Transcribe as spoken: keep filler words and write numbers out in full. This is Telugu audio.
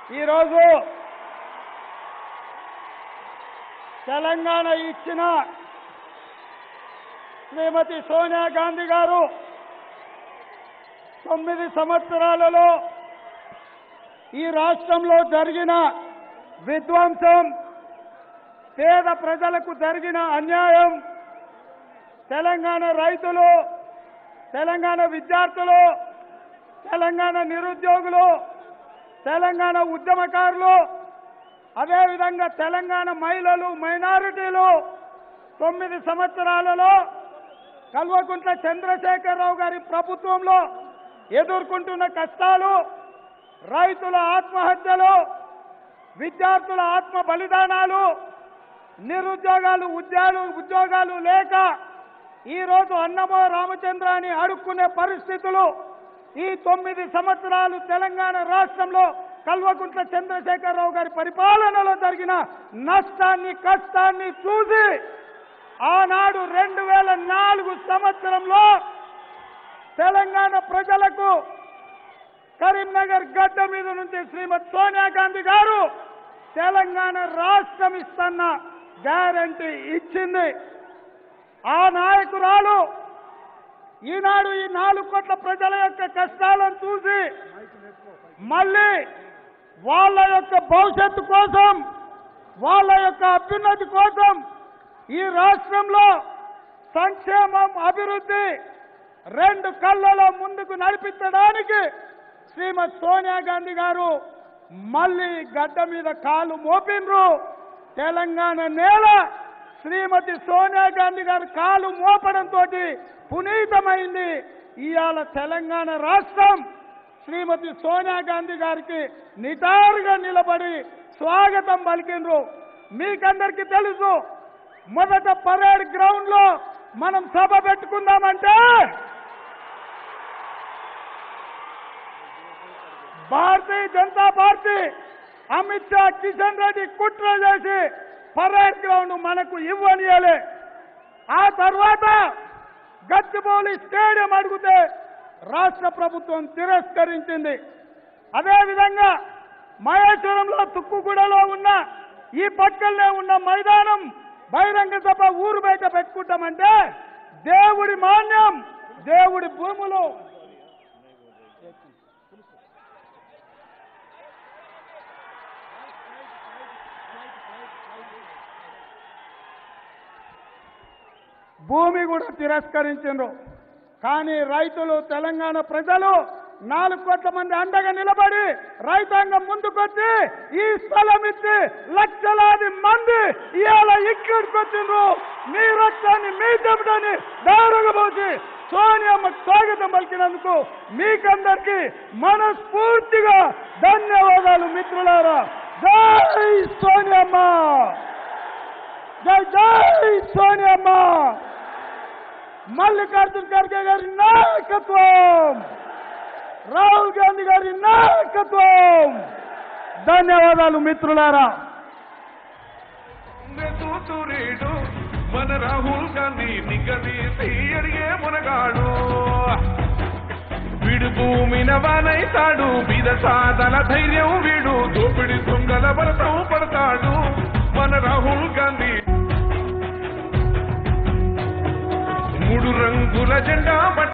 ఈరోజు తెలంగాణ ఇచ్చిన శ్రీమతి సోనియా గాంధీ గారు తొమ్మిది సంవత్సరాలలో ఈ రాష్ట్రంలో జరిగిన విధ్వంసం, పేద ప్రజలకు జరిగిన అన్యాయం, తెలంగాణ రైతులు, తెలంగాణ విద్యార్థులు, తెలంగాణ నిరుద్యోగులు, తెలంగాణ ఉద్యమకారులు, అదేవిధంగా తెలంగాణ మహిళలు, మైనారిటీలు తొమ్మిది సంవత్సరాలలో కల్వకుంట్ల చంద్రశేఖరరావు గారి ప్రభుత్వంలో ఎదుర్కొంటున్న కష్టాలు, రైతుల ఆత్మహత్యలు, విద్యార్థుల ఆత్మ బలిదానాలు, నిరుద్యోగాలు ఉద్యోగాలు ఉద్యోగాలు లేక ఈరోజు అన్నమో రామచంద్ర అని అడుక్కునే పరిస్థితులు, ఈ తొమ్మిది సంవత్సరాలు తెలంగాణ రాష్ట్రంలో కల్వకుంట్ల చంద్రశేఖరరావు గారి పరిపాలనలో జరిగిన నష్టాన్ని, కష్టాన్ని చూసి ఆనాడు రెండు వేల నాలుగు సంవత్సరంలో తెలంగాణ ప్రజలకు కరీంనగర్ గడ్డ మీద నుంచి శ్రీమతి సోనియా గాంధీ గారు తెలంగాణ రాష్ట్రం ఇస్తున్న గ్యారంటీ ఇచ్చింది. ఆ నాయకురాలు ఈనాడు ఈ నాలుగు కోట్ల ప్రజల యొక్క కష్టాలను చూసి మళ్ళీ వాళ్ళ యొక్క భవిష్యత్తు కోసం, వాళ్ళ యొక్క అభ్యున్నతి కోసం ఈ రాష్ట్రంలో సంక్షేమం, అభివృద్ధి రెండు కళ్ళలో ముందుకు నడిపించడానికి శ్రీమతి సోనియా గాంధీ గారు మళ్ళీ గడ్డ మీద కాలు మోపిన్రు. తెలంగాణ నేల శ్రీమతి సోనియా గాంధీ గారు కాలు మోపడంతో పునీతమైంది. ఇవాళ తెలంగాణ రాష్ట్రం శ్రీమతి సోనియా గాంధీ గారికి నిటారుగా నిలబడి స్వాగతం పలికిండ్రు. మీకందరికీ తెలుసు, మొదట పరేడ్ గ్రౌండ్ లో మనం సభ పెట్టుకుందామంటే భారతీయ జనతా పార్టీ అమిత్ షా, కిషన్ రెడ్డి కుట్ర చేసి పరేడ్ గ్రౌండ్ మనకు ఇవ్వనియలే. ఆ తర్వాత గచ్చిబౌలి స్టేడియం అడిగితే రాష్ట్ర ప్రభుత్వం తిరస్కరించింది. అదేవిధంగా మహేశ్వరంలో, తుక్కుగూడలో ఉన్న ఈ పక్కనే ఉన్న మైదానం బహిరంగ సభ ఊరు బయట పెట్టుకుంటామంటే దేవుడి మాన్యం, దేవుడి భూములు భూమి కూడా తిరస్కరించారు. కానీ రైతులు, తెలంగాణ ప్రజలు నాలుగు కోట్ల మంది అండగా నిలబడి రైతాంగం ముందుకొచ్చి ఈ స్థలం ఇచ్చి లక్షలాది మంది ఇవాళ ఇక్కడికి వచ్చిండ్రు. మీ రక్తాన్ని, మీ చెమటని దారగబోసి సోనియమ్మకు స్వాగతం పలికినందుకు మీకందరికీ మనస్ఫూర్తిగా ధన్యవాదాలు మిత్రులారా. జై సోనియమ్మ, జై జై సోనియమ్మ. మల్లికార్జున ఖర్గే గారి నాయకత్వం, రాహుల్ గాంధీ గారి నాయకత్వం. ధన్యవాదాలు మిత్రులారా. మన రాహుల్ గాంధీ నిగదీసి అడిగే మునగాడు, వీడు భూమిన వానైతాడు, బీద సాదల ధైర్యం వీడు, దోపిడి దొంగల బలతం పడతాడు మన రాహుల్ గాంధీ. మూడు రంగుల జెండా